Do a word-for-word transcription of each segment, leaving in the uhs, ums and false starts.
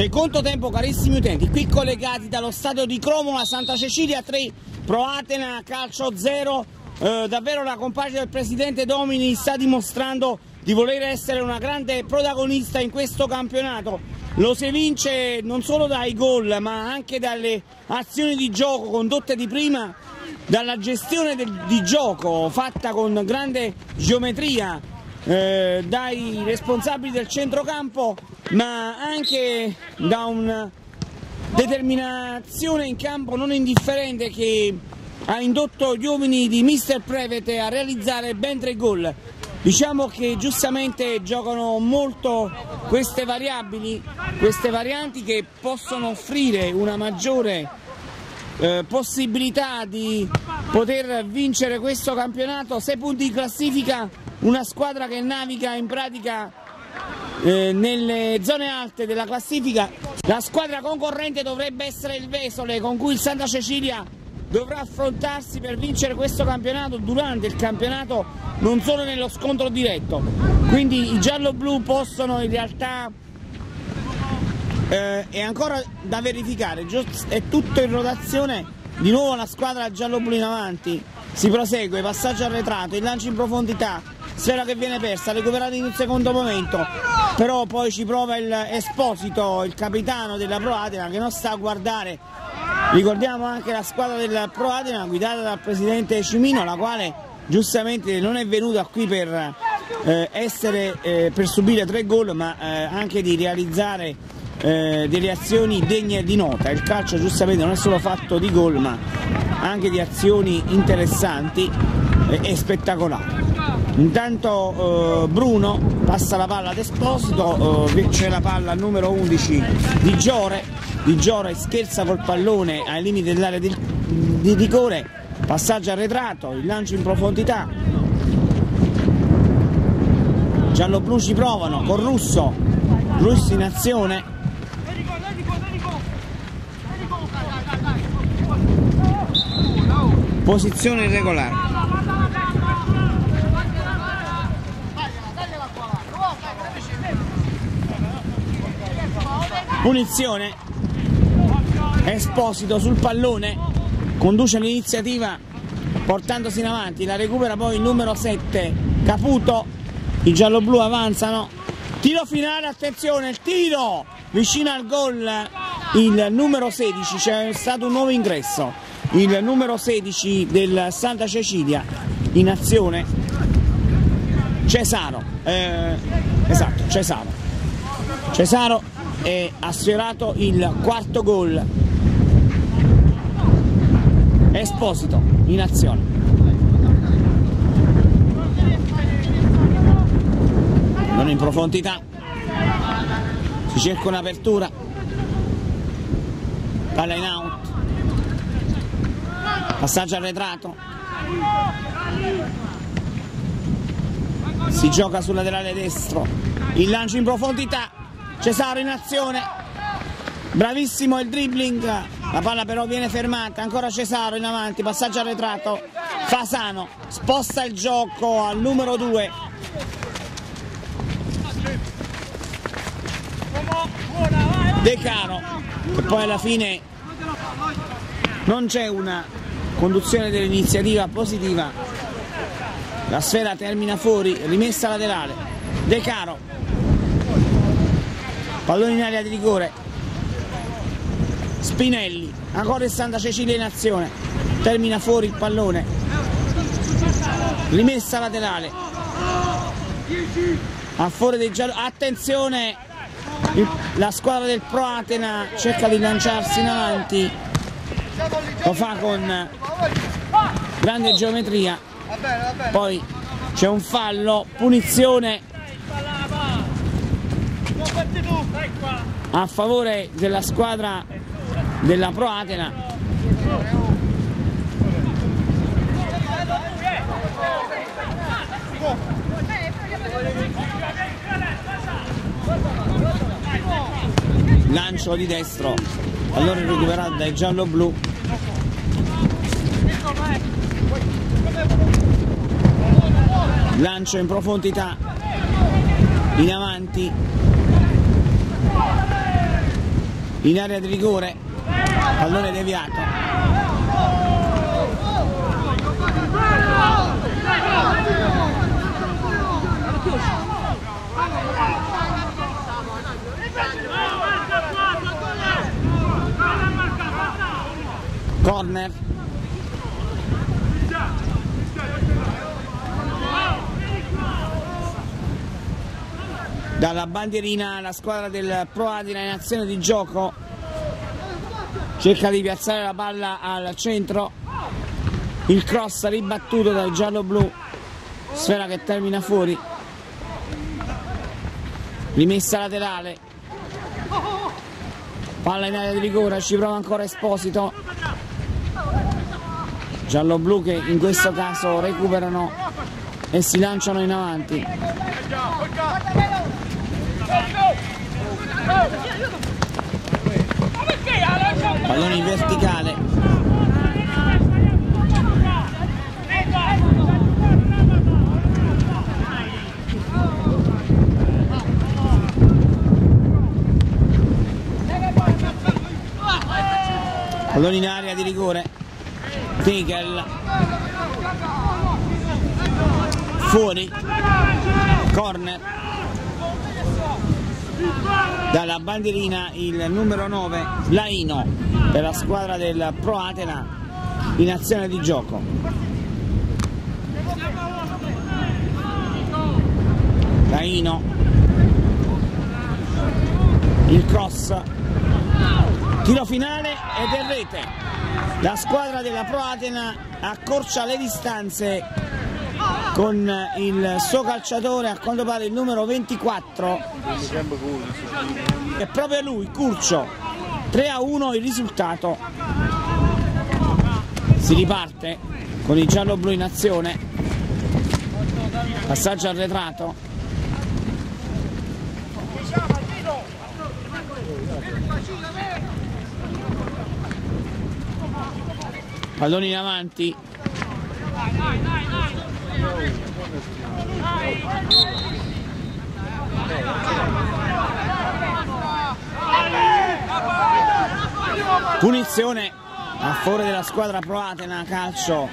Secondo tempo, carissimi utenti, qui collegati dallo stadio di Cromona, Santa Cecilia tre, Pro Atena Calcio zero. Eh, davvero la compagine del presidente Domini sta dimostrando di voler essere una grande protagonista in questo campionato. Lo si vince non solo dai gol, ma anche dalle azioni di gioco condotte di prima, dalla gestione del, di gioco fatta con grande geometria eh, dai responsabili del centrocampo, ma anche da una determinazione in campo non indifferente che ha indotto gli uomini di mister Prevete a realizzare ben tre gol. Diciamo che giustamente giocano molto queste variabili, queste varianti che possono offrire una maggiore eh, possibilità di poter vincere questo campionato. Sei punti in classifica, una squadra che naviga in pratica eh, nelle zone alte della classifica. La squadra concorrente dovrebbe essere il Vesole, con cui il Santa Cecilia dovrà affrontarsi per vincere questo campionato durante il campionato, non solo nello scontro diretto. Quindi i giallo-blu possono in realtà, eh, è ancora da verificare, è tutto in rotazione, di nuovo la squadra giallo-blu in avanti, si prosegue, passaggio arretrato, il lancio in profondità, sfera che viene persa, recuperata in un secondo momento, però poi ci prova il Esposito, il capitano della Pro Atena, che non sta a guardare. Ricordiamo anche la squadra del Pro Atena guidata dal presidente Cimino, la quale giustamente non è venuta qui per, eh, essere, eh, per subire tre gol, ma eh, anche di realizzare eh, delle azioni degne di nota. Il calcio giustamente non è solo fatto di gol, ma anche di azioni interessanti eh, e spettacolari. Intanto eh, Bruno passa la palla ad Esposito, eh, c'è la palla al numero undici di Giore. Di Giore scherza col pallone ai limiti dell'area di, di rigore, passaggio arretrato, il lancio in profondità, giallo-blu ci provano con Russo, Russo in azione, posizione irregolare, punizione. Esposito sul pallone, conduce l'iniziativa portandosi in avanti, la recupera poi il numero sette Caputo, i gialloblu avanzano, tiro finale, attenzione, il tiro vicino al gol, il numero sedici, c'è stato un nuovo ingresso, il numero sedici del Santa Cecilia in azione, Cesaro, eh, esatto, Cesaro, Cesaro e ha sfiorato il quarto gol. Esposito in azione, non in profondità, si cerca un'apertura, palla in out, passaggio arretrato, si gioca sul laterale destro, il lancio in profondità, Cesaro in azione, bravissimo il dribbling, la palla però viene fermata, ancora Cesaro in avanti, passaggio arretrato, Fasano sposta il gioco al numero due, De Caro, che poi alla fine non c'è una conduzione dell'iniziativa positiva, la sfera termina fuori, rimessa laterale, De Caro, pallone in area di rigore, Spinelli, ancora il Santa Cecilia in azione, termina fuori il pallone, rimessa laterale, a favore dei giallo, attenzione, la squadra del Pro Atena cerca di lanciarsi in avanti, lo fa con grande geometria, poi c'è un fallo, punizione a favore della squadra della Pro Atena. Lancio di destro, allora recuperato dai giallo-blu, lancio in profondità, in avanti, in area di rigore, pallone deviato. Corner. Dalla bandierina la squadra del Pro Atena in azione di gioco, cerca di piazzare la palla al centro, il cross ribattuto dal giallo-blu, sfera che termina fuori, rimessa laterale, palla in area di rigore, ci prova ancora Esposito, giallo-blu che in questo caso recuperano e si lanciano in avanti. Pallone in verticale. Pallone in area di rigore. Tegel. Fuori. Corner. Dalla bandierina il numero nove, Laino, per la squadra del Pro Atena in azione di gioco. Laino, il cross, tiro finale ed è rete. La squadra della Pro Atena accorcia le distanze con il suo calciatore, a quanto pare il numero ventiquattro, è proprio lui, Curcio. Tre a uno il risultato. Si riparte con il giallo-blu in azione, passaggio arretrato, palloni in avanti. Punizione a favore della squadra Pro Atena, calcio.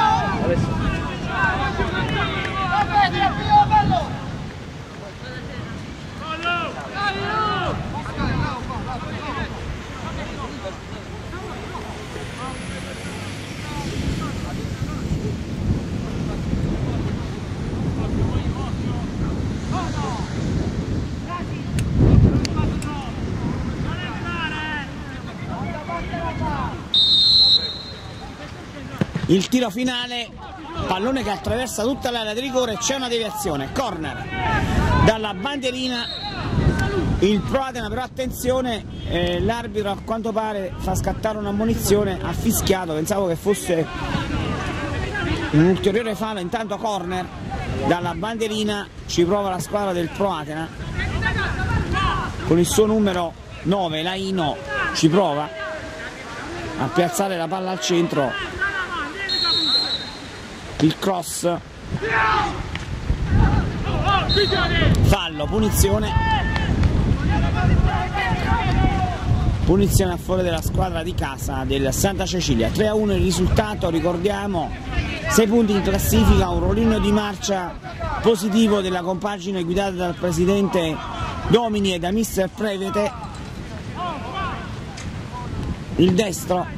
Il tiro finale, pallone che attraversa tutta l'area di rigore, c'è una deviazione, corner dalla bandierina il Pro Atena, però attenzione, eh, l'arbitro a quanto pare fa scattare un'ammonizione, ha fischiato, pensavo che fosse un ulteriore fallo. Intanto corner dalla bandierina, ci prova la squadra del Pro Atena con il suo numero nove, Laino, ci prova a piazzare la palla al centro. Il cross, fallo, punizione, punizione a favore della squadra di casa del Santa Cecilia. Tre a uno il risultato, ricordiamo, sei punti in classifica, un rollino di marcia positivo della compagine guidata dal presidente Domini e da mister Prevete. Il destro,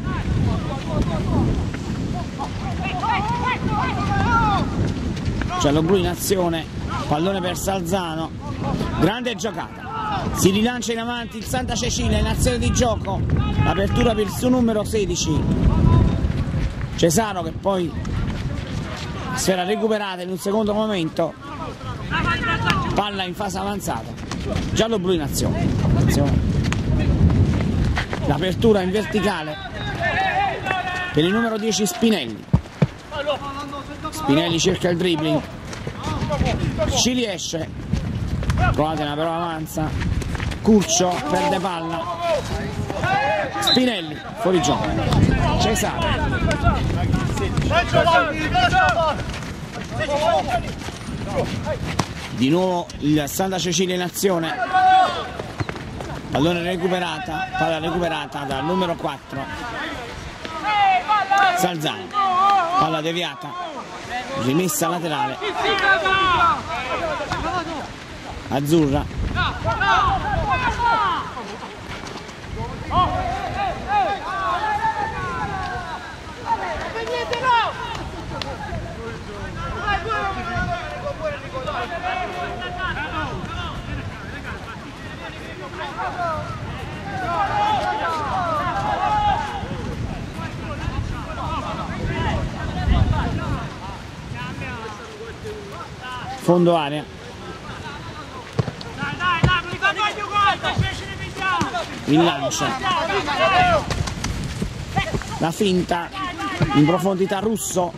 giallo-blu in azione, pallone per Salzano, grande giocata, si rilancia in avanti il Santa Cecilia in azione di gioco, apertura per il suo numero sedici, Cesaro, che poi sfera recuperata in un secondo momento, palla in fase avanzata, giallo-blu in azione, azione. L'apertura in verticale per il numero dieci Spinelli. Spinelli cerca il dribbling, ci riesce, Pro Atena però avanza, Curcio perde palla, Spinelli fuori gioco, Cesare, di nuovo il Santa Cecilia in azione, Pallone recuperata, palla recuperata dal numero quattro Salzano, palla deviata, rimessa laterale azzurra. Fondo area, il lancio, la finta in profondità Russo,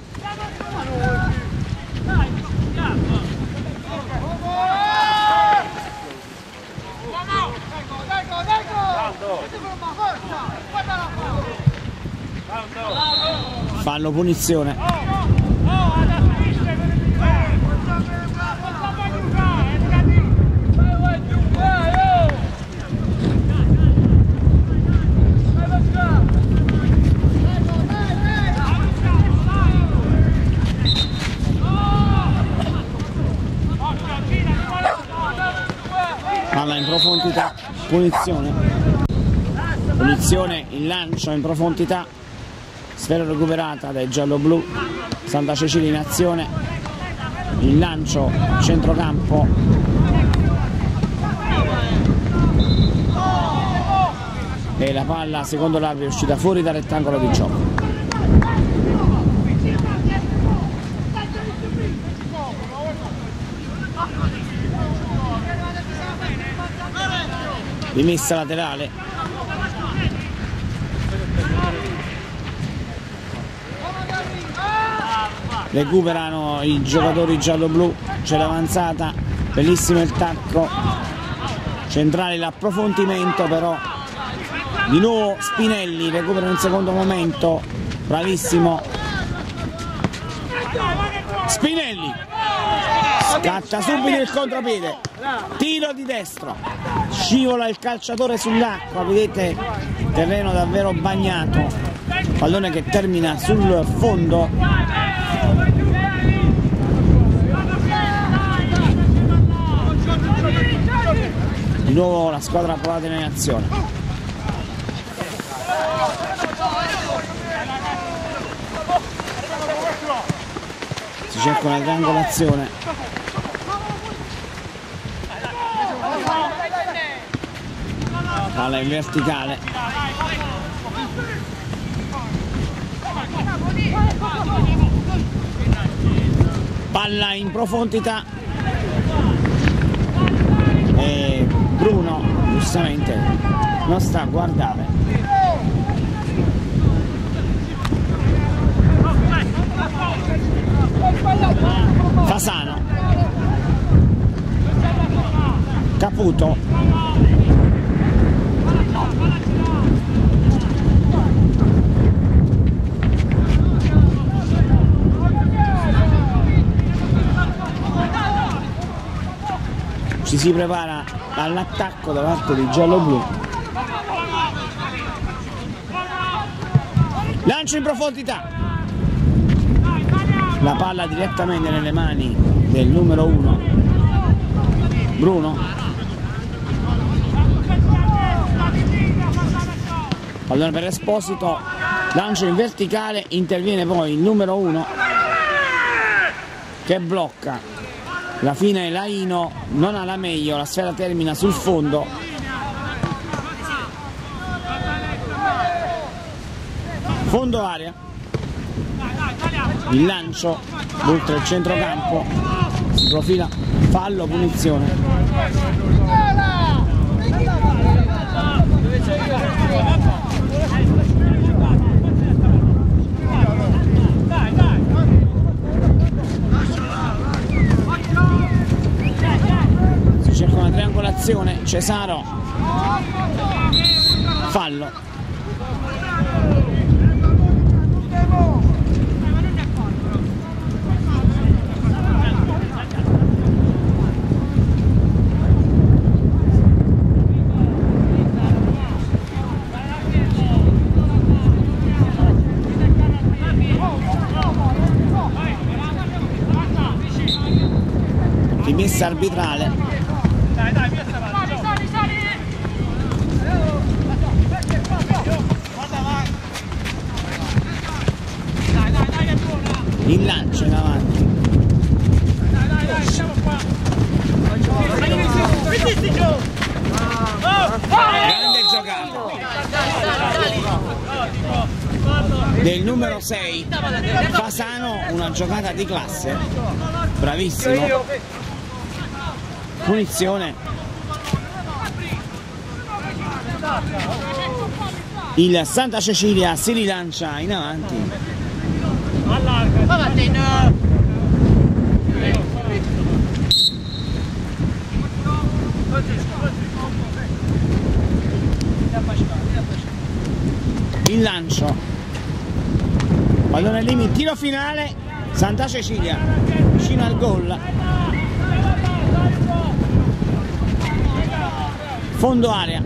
fallo punizione. Palla in profondità, punizione, punizione, il lancio in profondità, sfera recuperata dai giallo-blu, Santa Cecilia in azione, il lancio centrocampo, e la palla secondo l'arbitro è uscita fuori dal rettangolo di gioco. Rimessa laterale, recuperano i giocatori giallo-blu, c'è l'avanzata, bellissimo il tacco centrale, l'approfondimento però di nuovo Spinelli, recupera in secondo momento, bravissimo Spinelli, scatta subito il contropiede, tiro di destro, scivola il calciatore sull'acqua, vedete terreno davvero bagnato, pallone che termina sul fondo. Di nuovo la squadra provata in azione. Si cerca una triangolazione. Palla in verticale. Palla in profondità. E Bruno giustamente non sta a guardare. Fasano, Caputo, ci si prepara all'attacco da parte di giallo-blu. Lancio in profondità, la palla direttamente nelle mani del numero uno Bruno. Pallone per Esposito, lancio in verticale, interviene poi il numero uno che blocca. La fine Laino non ha la meglio, la sfera termina sul fondo. Fondo area, il lancio oltre il centrocampo, si profila fallo, punizione. Si cerca una triangolazione, Cesaro, fallo. fissa arbitrale. Dai, dai, via sta parte. Sali, sali, guarda, vai. Dai, dai, dai, è buona. Il lancio in avanti. Dai, dai, dai, siamo qua. Vedisti giù. Grande giocata del numero sei Fasano, una giocata di classe, bravissimo. Punizione. Il Santa Cecilia si rilancia in avanti. Il lancio, pallone limite, tiro finale, Santa Cecilia vicino al gol, fondo area.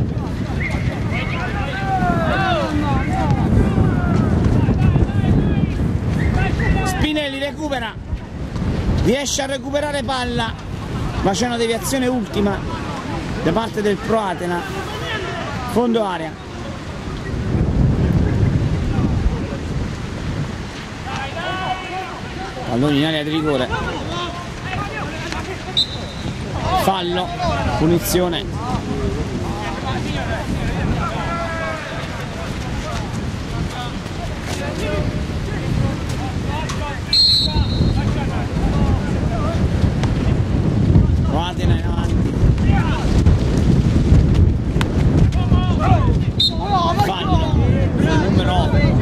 Spinelli recupera, riesce a recuperare palla, ma c'è una deviazione ultima da parte del Pro Atena, fondo area. Pallone in area di rigore, fallo, punizione. Provatela in avanti, fallo, numero otto.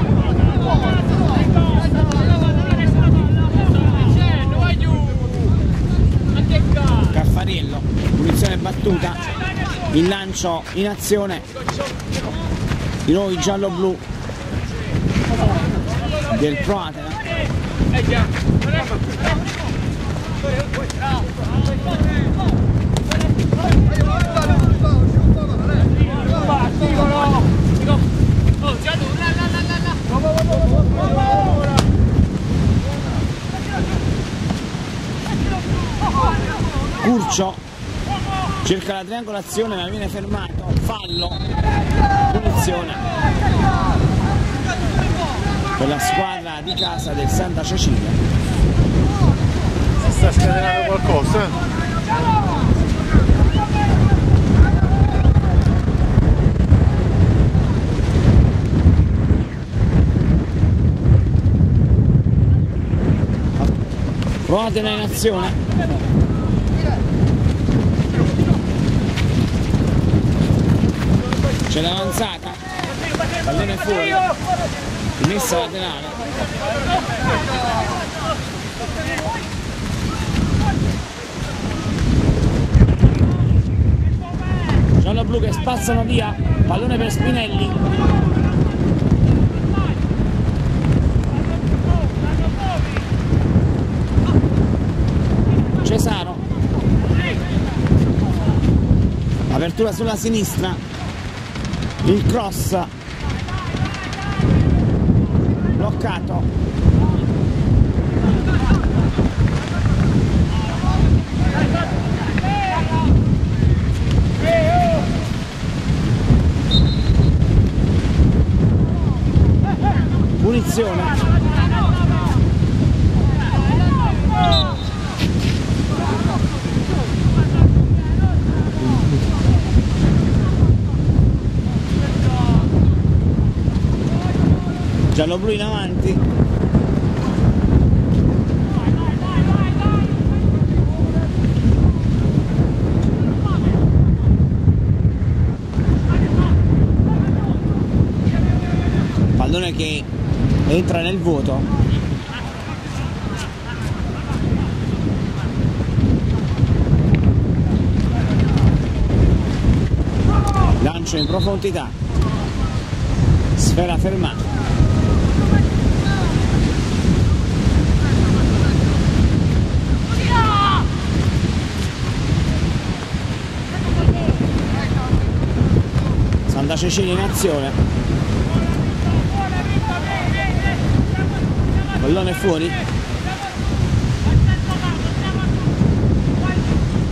Caffarello, punizione battuta, il lancio in azione, di nuovo il giallo-blu del Pro Atena. Curcio cerca la triangolazione ma viene fermato, fallo, punizione per la squadra di casa del Santa Cecilia. Si sta scatenando qualcosa? Provatela in azione. C'è l'avanzata, pallone fuori, rimessa laterale. Giallo-blu che spazzano via, pallone per Spinelli. Cesaro, apertura sulla sinistra, il cross bloccato, punizione. Giallo-blu in avanti. Pallone che entra nel vuoto. Lancio in profondità. Sfera fermata. Santa Cecilia in azione, pallone fuori,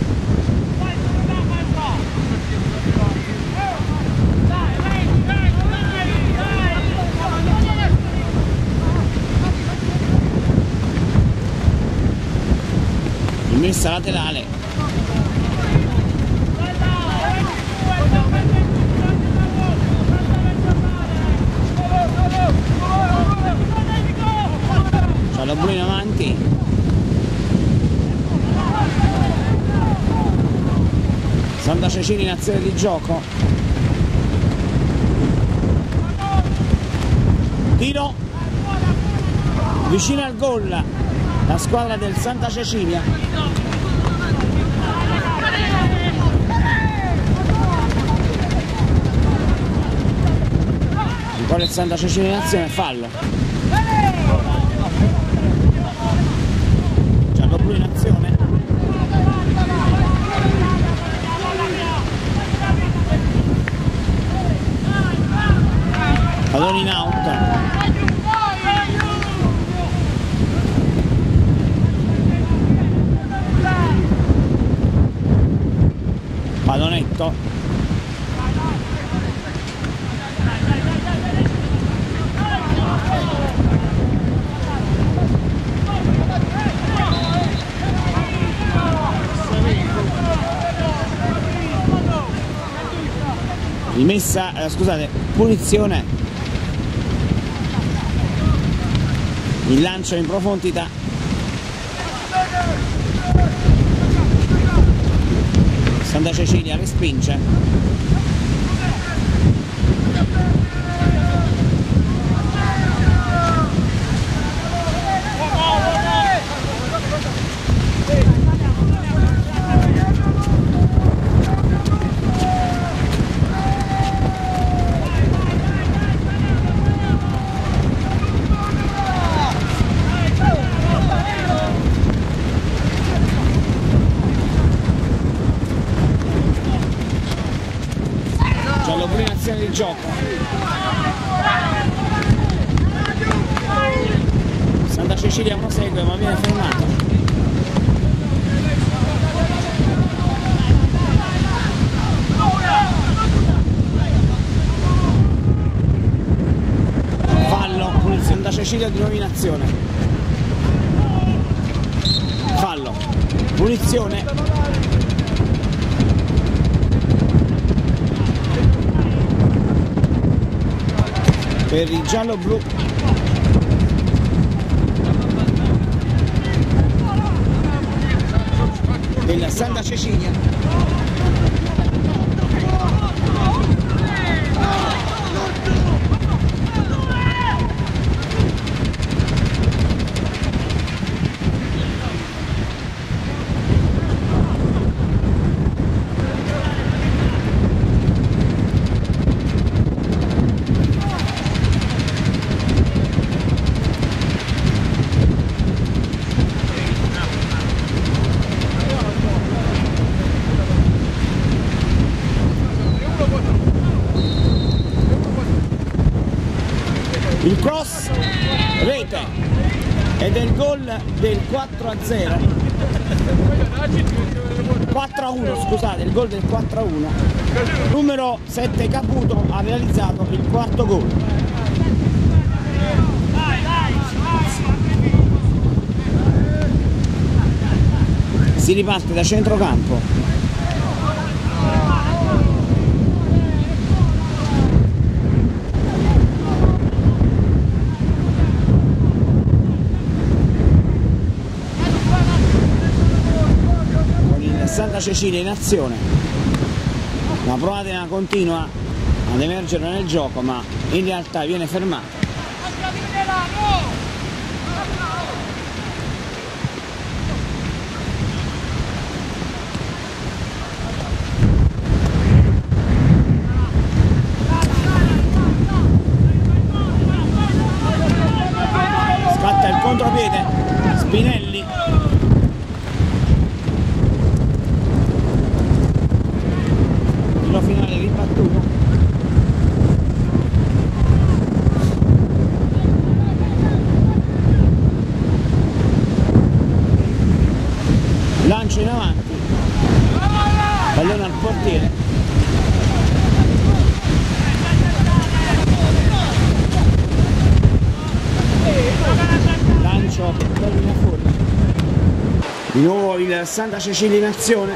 rimessa laterale. Gialloblu in avanti. Santa Cecilia in azione di gioco. Tiro vicino al gol la squadra del Santa Cecilia. Ancora il Santa Cecilia in azione, fallo. Gialloblu in azione. Pallone in out. Pallonetto. Rimessa, eh, scusate, punizione. Il lancio in profondità. Santa Cecilia respinge. Gialloblu in azione di gioco. Santa Cecilia prosegue ma viene fermato. Fallo, Santa Cecilia di nuovo in azione. Fallo, punizione. Per il giallo-blu. Della Santa Cecilia. Il cross, rete, ed è il gol del quattro a zero. quattro a uno, scusate, il gol del quattro a uno. Numero sette Caputo ha realizzato il quarto gol. Si riparte da centrocampo. Santa Cecilia in azione. La Proatena continua ad emergere nel gioco, ma in realtà viene fermata. Scatta il contropiede, Spinelli. Finale ribattuto. Di nuovo il Santa Cecilia in azione.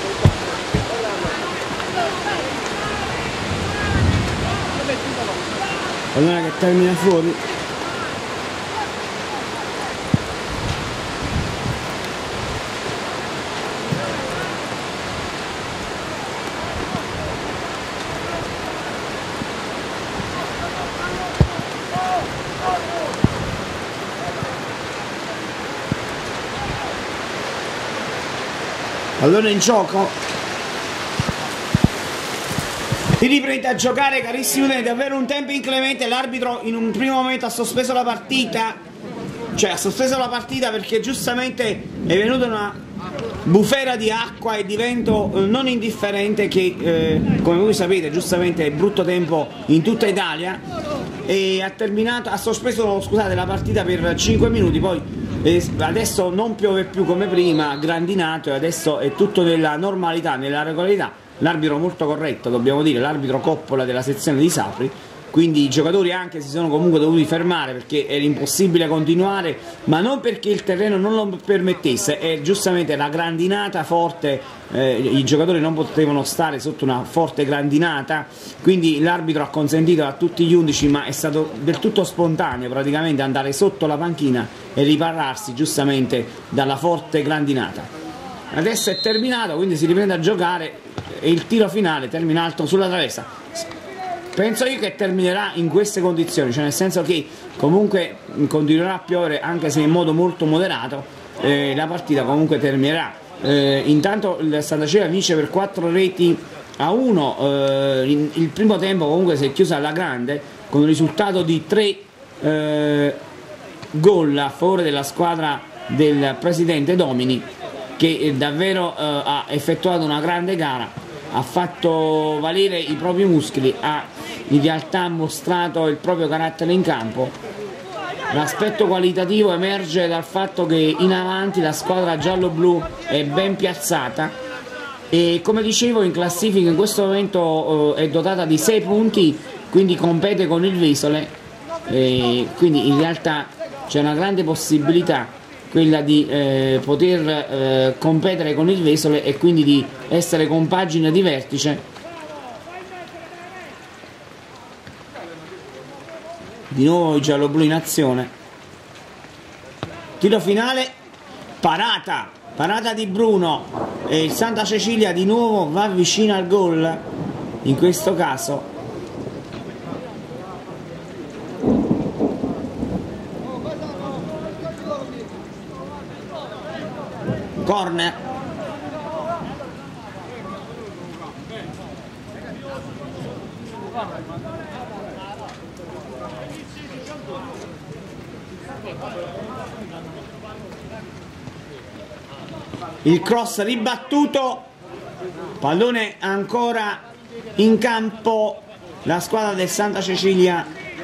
Pallone che termina fuori. Pallone in gioco. Si riprende a giocare, carissimi utenti, davvero un tempo inclemente. L'arbitro in un primo momento ha sospeso la partita, cioè ha sospeso la partita perché giustamente è venuta una bufera di acqua e di vento eh, non indifferente che eh, come voi sapete giustamente è brutto tempo in tutta Italia, e ha terminato, ha sospeso scusate, la partita per cinque minuti, poi eh, adesso non piove più come prima, grandinato, e adesso è tutto nella normalità, nella regolarità. L'arbitro molto corretto, dobbiamo dire, l'arbitro Coppola della sezione di Sapri, quindi i giocatori anche si sono comunque dovuti fermare perché era impossibile continuare, ma non perché il terreno non lo permettesse, è giustamente la grandinata forte, eh, i giocatori non potevano stare sotto una forte grandinata, quindi l'arbitro ha consentito a tutti gli undici, ma è stato del tutto spontaneo praticamente andare sotto la panchina e ripararsi giustamente dalla forte grandinata. Adesso è terminato, quindi si riprende a giocare e il tiro finale termina alto sulla traversa. Penso io che terminerà in queste condizioni, cioè nel senso che comunque continuerà a piovere anche se in modo molto moderato, eh, la partita comunque terminerà. Eh, intanto il Santa Cecilia vince per quattro reti a uno, eh, in, il primo tempo comunque si è chiusa alla grande con un risultato di tre eh, gol a favore della squadra del presidente Domini, che davvero eh, ha effettuato una grande gara, ha fatto valere i propri muscoli, ha in realtà mostrato il proprio carattere in campo. L'aspetto qualitativo emerge dal fatto che in avanti la squadra giallo-blu è ben piazzata e, come dicevo, in classifica in questo momento eh, è dotata di sei punti, quindi compete con il Vesole, e quindi in realtà c'è una grande possibilità quella di eh, poter eh, competere con il Vesole e quindi di essere compagine di vertice. Di nuovo i giallo-blu in azione. Tiro finale, parata, parata di Bruno, e il Santa Cecilia di nuovo va vicino al gol, in questo caso. Corner. Il cross ribattuto, pallone ancora in campo, la squadra del Santa Cecilia.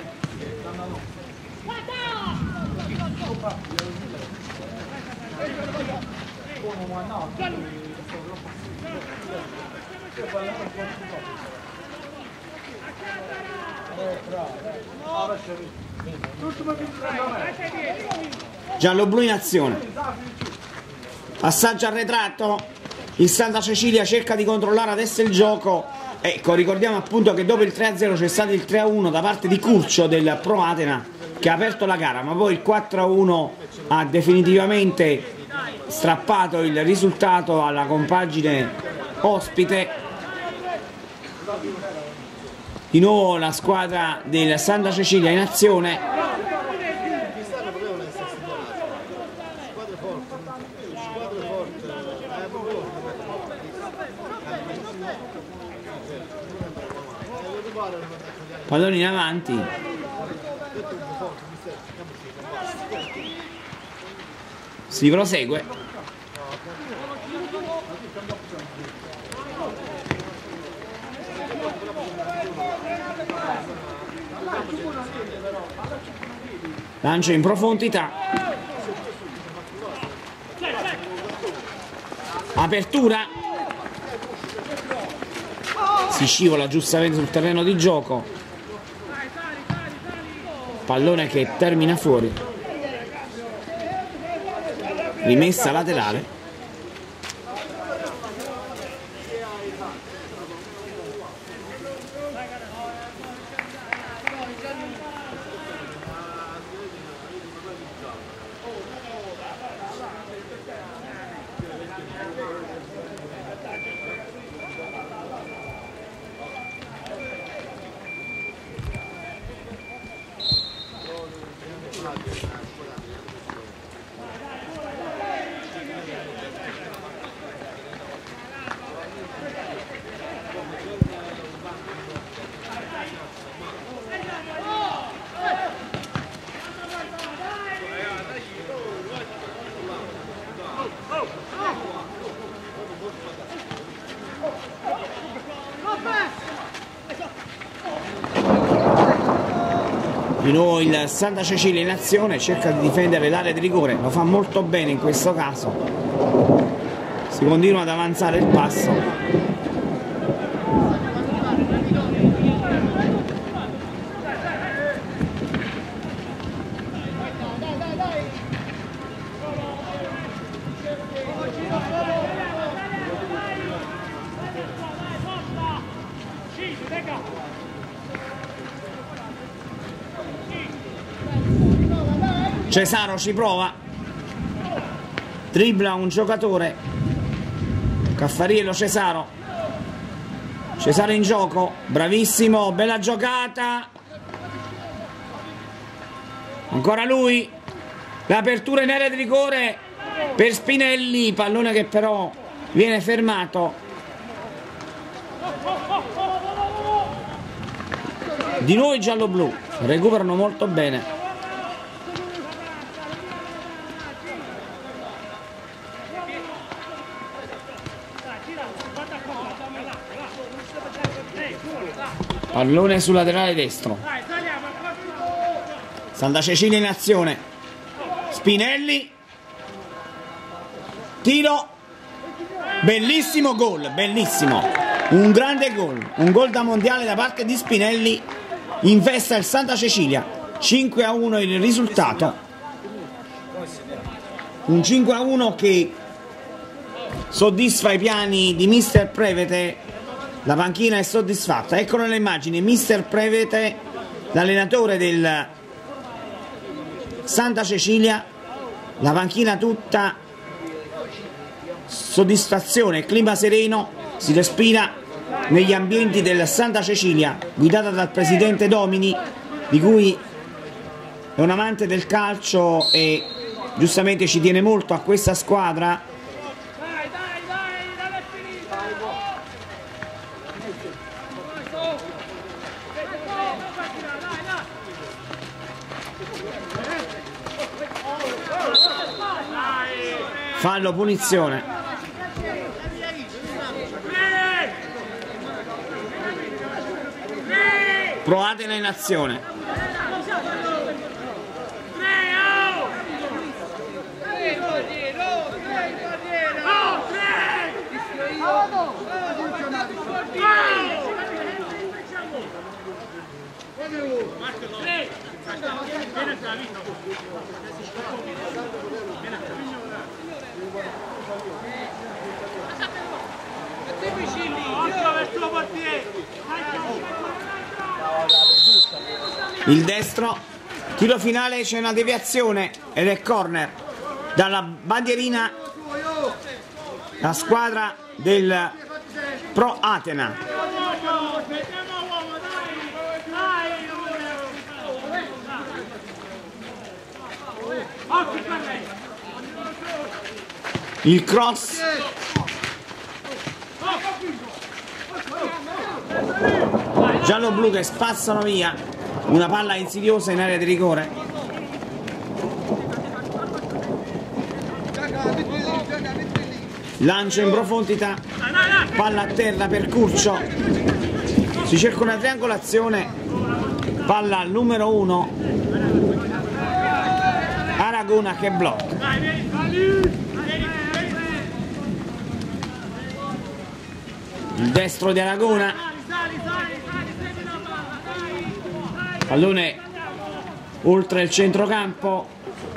Giallo-blu in azione, passaggio arretrato, il Santa Cecilia cerca di controllare adesso il gioco. Ecco, ricordiamo appunto che dopo il tre a zero c'è stato il tre a uno da parte di Curcio del Pro Atena, che ha aperto la gara, ma poi il quattro a uno ha definitivamente strappato il risultato alla compagine ospite. Di nuovo la squadra del Santa Cecilia in azione. Pallone in avanti. Si prosegue. Lancio in profondità. Apertura. Si scivola giustamente sul terreno di gioco. Pallone che termina fuori. Rimessa laterale. Di nuovo il Santa Cecilia in azione, cerca di difendere l'area di rigore, lo fa molto bene in questo caso. Si continua ad avanzare il passo. Cesaro ci prova, dribbla un giocatore, Caffariello Cesaro, Cesaro in gioco, bravissimo, bella giocata, ancora lui, l'apertura in area di rigore per Spinelli, pallone che però viene fermato. Di nuovo i giallo-blu, recuperano molto bene. Pallone sul laterale destro. Santa Cecilia in azione. Spinelli. Tiro. Bellissimo gol, bellissimo. Un grande gol. Un gol da mondiale da parte di Spinelli. Investa il Santa Cecilia. cinque a uno il risultato. Un cinque a uno che soddisfa i piani di mister Prevete. La panchina è soddisfatta. Eccolo le immagini, mister Prevete, l'allenatore del Santa Cecilia, la panchina tutta soddisfazione, clima sereno, si respira negli ambienti del Santa Cecilia, guidata dal presidente Domini, di cui è un amante del calcio e giustamente ci tiene molto a questa squadra. Fallo, punizione. Provatela in azione. Il destro, tiro finale, c'è una deviazione ed è corner dalla bandierina la squadra del Pro Atena. Il cross, giallo-blu che spazzano via una palla insidiosa in area di rigore. Lancio in profondità, palla a terra per Curcio, si cerca una triangolazione, palla al numero uno, Aragona che blocca. Il destro di Aragona, pallone oltre il centrocampo.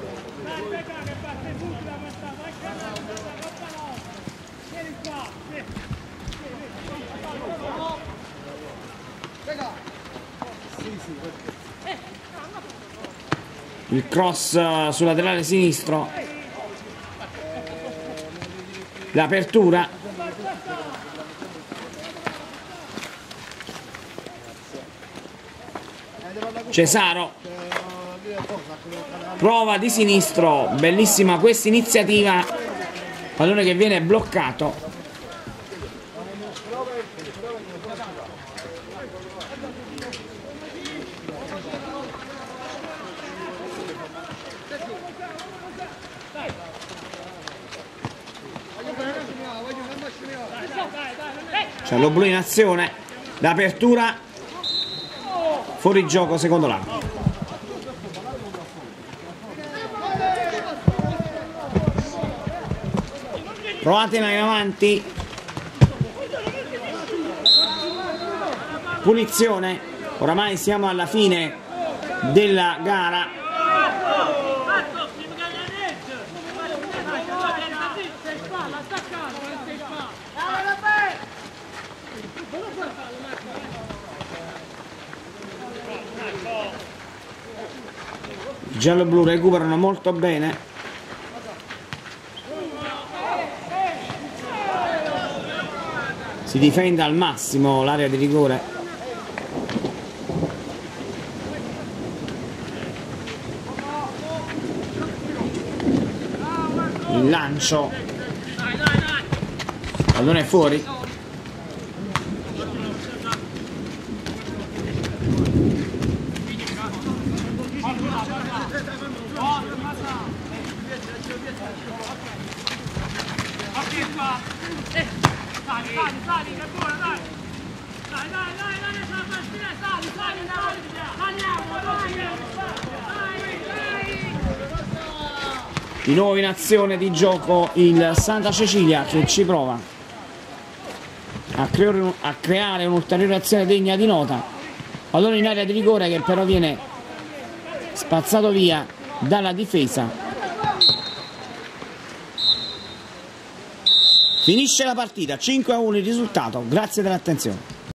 Il cross sul laterale sinistro, l'apertura, Cesaro, prova di sinistro, bellissima questa iniziativa, pallone che viene bloccato. Giallo-blu in azione, l'apertura, fuori gioco secondo l'arbitro. provatela in avanti. Punizione, oramai siamo alla fine della gara. I giallo-blu recuperano molto bene. Si difende al massimo l'area di rigore. Il lancio. Pallone fuori. Sali, sali, sali, che buona, dai! Dai, dai, dai, dai, sali, sali, sali, saliamo, dai! Di nuovo in azione di gioco il Santa Cecilia, che ci prova a creare, a creare un'ulteriore azione degna di nota. Pallone in area di rigore che però viene spazzato via dalla difesa. Finisce la partita, cinque a uno il risultato, grazie dell'attenzione.